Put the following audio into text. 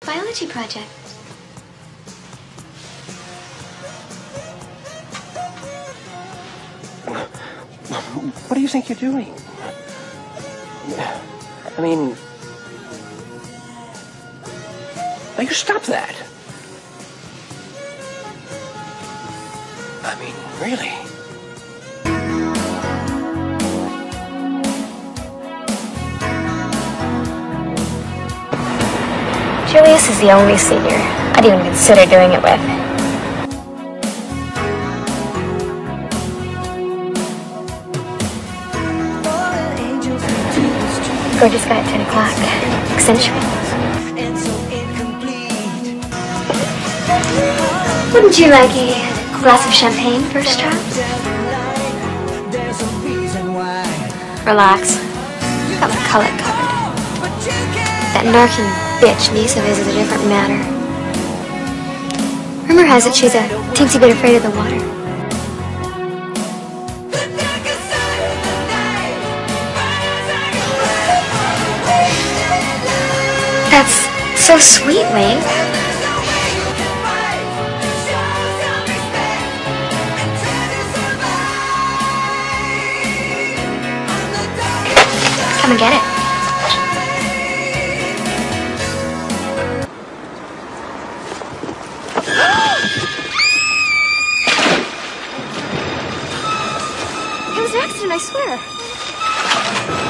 biology project. What do you think you're doing? I mean... Now you stop that. I mean, really. Julius is the only senior I'd even consider doing it with. Gorgeous guy at 10 o'clock. Accentuate. Wouldn't you like a glass of champagne first drop? Relax. Got my color covered. That narking bitch niece of his is a different matter. Rumor has it she's a teensy bit afraid of the water. That's so sweet, Wayne. Come and get it. It was an accident, I swear.